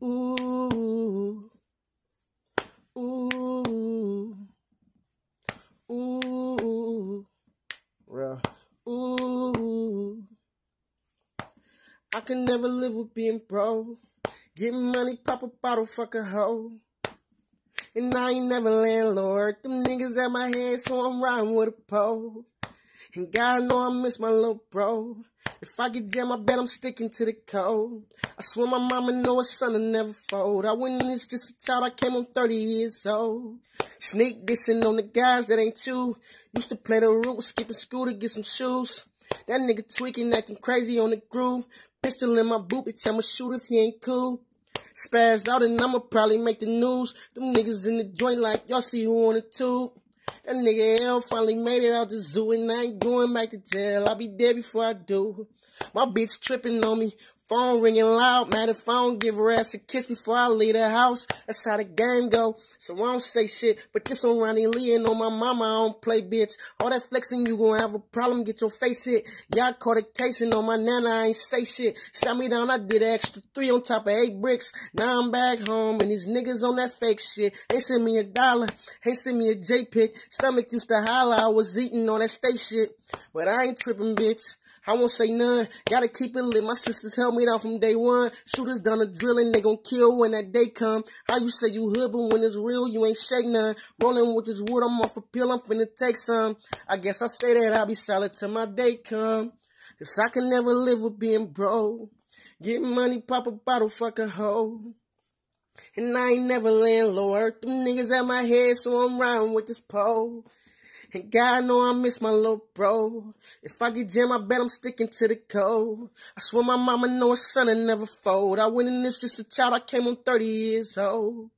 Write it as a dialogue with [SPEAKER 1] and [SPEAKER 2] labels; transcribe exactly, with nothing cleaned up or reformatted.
[SPEAKER 1] Ooh, ooh, ooh, real. Ooh, I can never live with being broke. Getting money, pop a bottle, fuck a hoe. And I ain't never landlord. Them niggas at my head, so I'm riding with a pole. And God know I miss my little bro. If I get jammed, I bet I'm sticking to the code. I swear my mama know her son will never fold. I went in this just a child, I came on thirty years old. Sneak dissing on the guys that ain't you. Used to play the root, skipping school to get some shoes. That nigga tweaking, acting crazy on the groove. Pistol in my boot, bitch, I'ma shoot if he ain't cool. Spaz out and I'ma probably make the news. Them niggas in the joint like, y'all see who on the tube. That nigga L finally made it out the zoo and I ain't going back to jail. I'll be dead before I do. My bitch tripping on me. Phone ringing loud. Mad if I don't give her ass a kiss before I leave the house. That's how the game go. So I don't say shit. But this on Ronnie Lee and on my mama I don't play bitch. All that flexing you gon' have a problem. Get your face hit. Y'all caught a case and on my nana I ain't say shit. Shot me down I did an extra three on top of eight bricks. Now I'm back home and these niggas on that fake shit. Ain't send me a dollar. Ain't send me a J-pic. Stomach used to holler. I was eating all that state shit. But I ain't tripping bitch. I won't say none, gotta keep it lit, my sisters held me down from day one. Shooters done a drilling, they gon' kill when that day come. How you say you hood, but when it's real, you ain't shake none. Rolling with this wood, I'm off a pill, I'm finna take some. I guess I say that I'll be solid till my day come. Cause I can never live with being broke. Getting money, pop a bottle, fuck a hoe. And I ain't never landlord. Them niggas at my head, so I'm riding with this pole. And God know I miss my little bro. If I get jammed, I bet I'm sticking to the code. I swear my mama know her son will never fold. I went in this just a child, I came on thirty years old.